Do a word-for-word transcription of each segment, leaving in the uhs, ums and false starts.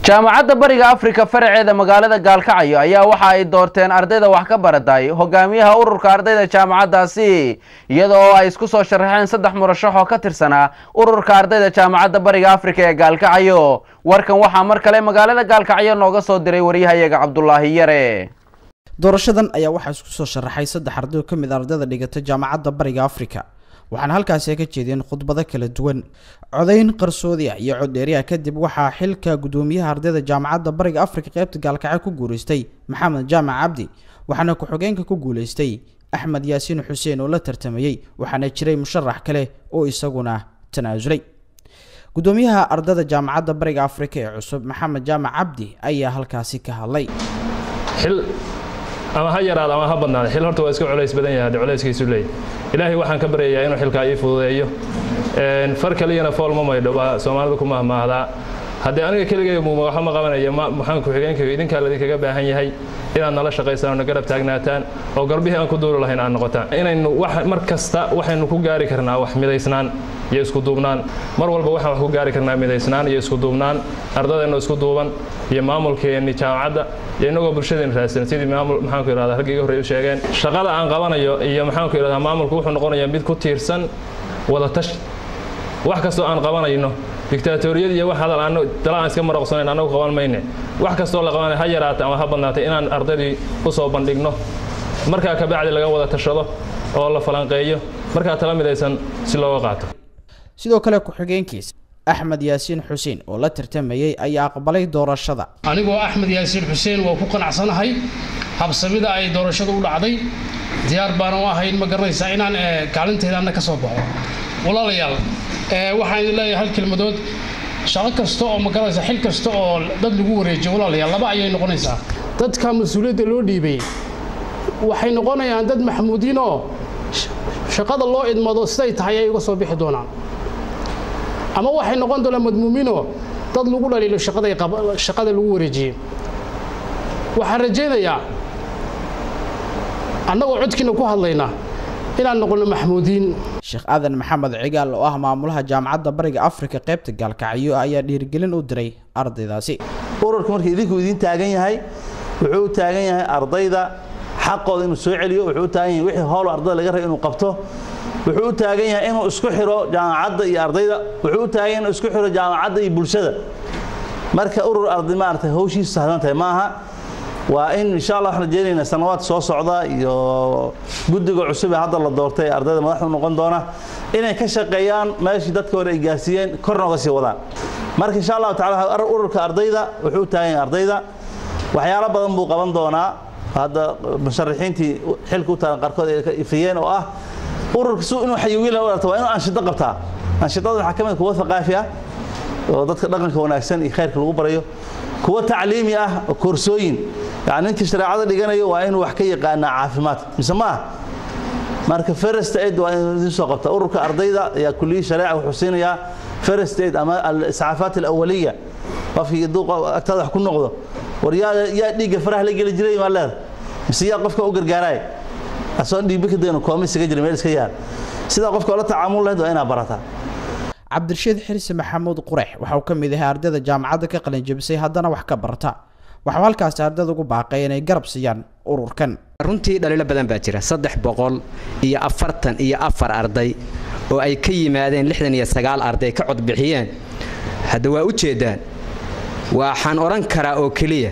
jaamacadda bariga Afrika faraceeda magaalada Gaalkacyo ayaa waxa ay doorteen ardayda wax ka baratay hogaamiyaha ururka ardayda jaamacaddaasi iyadoo ay isku soo sharaxeen saddex murashax oo ka tirsanaa ururka ardayda jaamacadda bariga Afrika ee Gaalkacyo warkan waxa mar kale magaalada Gaalkacyo nooga soo diray wariyahayaga Cabdullaahi Yare doorashadan ayaa waxa isku soo sharaxay saddex arday ka mid ardayda dhigata jaamacadda bariga Afrika waxaan halkaas ka jeedin khudbado kala duwan codayn qarsoodi ah iyo cod dheeri ah kadib waxa xilka gudoomiyaha ardayda jaamacadda bariga Afrika qaybta Gaalkacyo ku guuleystay Maxamed Jaamac Cabdi waxaana ku xigeenka ku guuleystay Axmed Yaasiin Xuseen oo la tartamayay waxaana jiray musharax kale oo isaguna tanaasulay gudoomiyaha ardayda jaamacadda bariga Afrika ee cusub Maxamed Jaamac Cabdi ayaa halkaas ka hadlay xil ama ha yaraado ama ha badnaado xil horta waa iska culays badan yahay culayskiisu leeyahay ilaahay waxaan ka baryayaa inuu xilka ay fududeeyo een far kaliyana fool ma maydho ba Soomaalidu ku mahmaahda hadii aniga kaliya muu waxa ma qabanayo maxaan ku xigeenka idinka la idinkaga baahan yahay inaad nala shaqeysaan oo garab taagnaataan oo garbihi aan ku duuro lahayn aan noqotaan inaynu wax mar kasta waxaynu ku gaari karnaa wax midaysnaan iyo isku duubnaan mar walba waxaan wax ku gaari karnaa midaysnaan iyo isku duubnaan ardaydeena isku duuban iyo maamulkeena jaamacadda inagoo bulshadeen raadsan sidii maamul maxaan ku yiraahdaa rag iga hore u sheegeen shaqada aan qabanayo iyo maxaan ku yiraahdaa maamulku wuxuu noqonayaa mid ku tiirsan wada tash wax kasto aan qabanayno dictatoriyad iyo wax hadal aan dalaan iska maraqsanayn anagu qaban mayne wax kasto la qabanay ha yaraata ama ha badnaatay inaan ardaydii u soo bandhigno marka ka bacdi laga wada tashado oo la falanqeeyo marka tala midaysan si looga qaato sidoo kale ku xigeenkiisa Axmed Yaasiin Xuseen oo la tartamayay ayaa aqbalay doorashada anigoo Axmed Yaasiin Xuseen waa ku qanacsanahay habsamida ay doorashadu u dhacday diyaar baan u ahay ma garanaysaa inaan kaalinteedana ka soo baxo walaalayaal ee waxaan leeyahay hal kelmadood shaqo kasta oo ma garanaysaa xil kasta oo dad lagu wareejiyo walaalayaal laba ayay noqonaysaa dadka mas'uuliyadda loo dhiibay waxay noqonayaan dad maxmuudiin oo shaqada loo idmado siday tahay ay uga soo bixi doonaan ama waxay noqon doonaan madmuumino dad lagu dhaliilo shaqada shaqada lagu wareejiyay waxaan rajaynayaa annagoo codkiina ku hadlayna inaan noqono maxmuudiin Sheekh Aadan Maxamed Cigaal oo ah maamulaha jaamacadda bariga Afrika qaybta Gaalkacyo ayaa dhiirigelin u diray ardaydaasi ururka markii idinku idin taagan yahay wuxuu taagan yahay ardayda xaqooda inuu soo celiyo wuxuu taagan yahay wixii howl ardayda laga rabay inuu qabto wuxuu taagan yahay inuu isku xiro jaamacadda iyo ardayda wuxuu taagan yahay inuu isku xiro jaamacadda iyo bulshada marka urur arday maartay hawshiisa sahlan tahay maaha waa in insha Allah waxaan rajaynaynaa sanawaad soo socda iyo guddiga cusub ee hadda la doortay ardayda madaxda noqon doona inay ka shaqeeyaan meeshii dadka hore ay gaarsiiyeen korna uga sii wadaan marka insha Allah taala ururka ardayda wuxuu taagan yahay ardayda waxyaalo badan buu qaban doonaa hadda musharaxiintii xilku u taagan qarkood ay ifiyeen oo ah ururka soo inuu xayiwiin la wadato waa inuu anshido qabtaa anshidada waxa kamid kuwa thaqaafi ah oo dadka dhaqanka wanaagsan iyo khayrka lagu barayo kuwa tacliimi ah oo koorsooyin yani intii shariicada dhiganayo waa inuu wax ka yaqaan caafimaad misma marka first aid waa inuu soo qabta ururka ardayda ayaa kulliye shariica wuxuu siinayaa first aid ama al-isaafaat al-awwaliya qofkii duq agtada wax ku noqdo waryaa yaa dhiga faraha la gali jiray ma leedahay mise yaa qofka u gargaaray asoo dhiib ka deeno koomisiga jiray meel iska yaar sida qofka la tacaamul lahayd waa inaa barataa Cabdirashiid Xirsi Maxamuud Qureex waxa uu kamid yahay ardayda jaamacadda ka qalin jabisay haddana wax ka barta waxa halkaas ardaydu ugu baaqay inay garab siiyaan ururkan runtii dhaliilo badan baa jira saddex boqol iyo afartan iyo afar arday oo ay ka yimaadeen lixdan iyo sagaal arday ka cod bixiyeen hadda waa u jeedaan waxaan oran karaa oo kaliya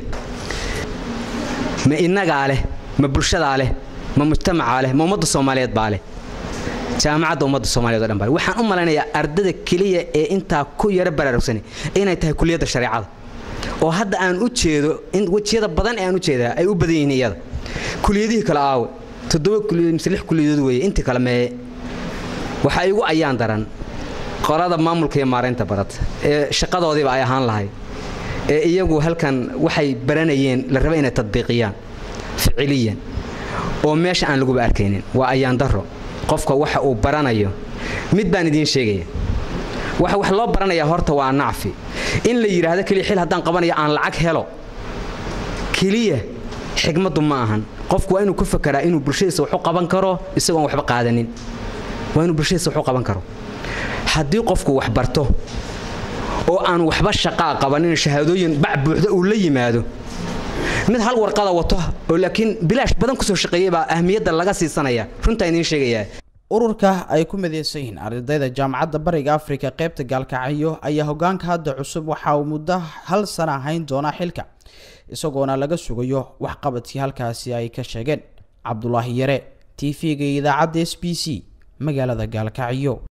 ma inaga leh ma bulshada leh ma mujtamaca leh ma ummadda Soomaaliyeed baa leh jaamacadda ummadda Soomaaliyeed oo dhan baa waxaan u maleynayaa ardayda kaliya ee inta ku yara baraarugsan inay tahay kulliyadda shariicada oo hadda aan u jeedo in wajiyada badan ee aan u jeedaa ay u badan yihiin iyada kulliyadii kala aaw toddoba kulliyad mise lix kulliyad weeye inta kale mee waxa igu ayaan daran qorada maamulka iyo maareynta barata ee shaqadoodiiba ay ahaan lahayd ee iyagu halkan waxay baranayeen la raba inay tadbiiqiyaan ficiliyan oo meesha aan lagu arkaynin waa ayaan daro qofka waxa uu baranayo mid baan idin sheegaya waxa wax loo baranaya horta waa nacfi in la yiraahdo kaliya xil hadaan qabanayo aan lacag helo kaliya xigmadu ma ahan qofku waa inuu ku fakaraa inuu bulshadiisa wax u qaban karo isagoo waxba qaadanin waa inuu bulshadiisa wax u qaban karo haddii qofku wax barto oo aan waxba shaqaa qabanin shahaadooyin bac buuxda uu la yimaado mid hal warqada wato oo laakiin bilaash badan ku soo shaqeeyay baa ahmiyadda laga siisanaya runta idin sheegaya ururka ay ku mideysan yihiin ardayda jaamacadda bariga Afrika qaybta gaalkacyo ayaa hogaanka hadda cusub waxa uu muddo hal sano ahayn doona xilka isagoona laga sugayo wax qabadkii halkaasi ay ka sheegeen Cabdullaahi Yare T V-ga idaacadda S B C magaalada Gaalkacyo.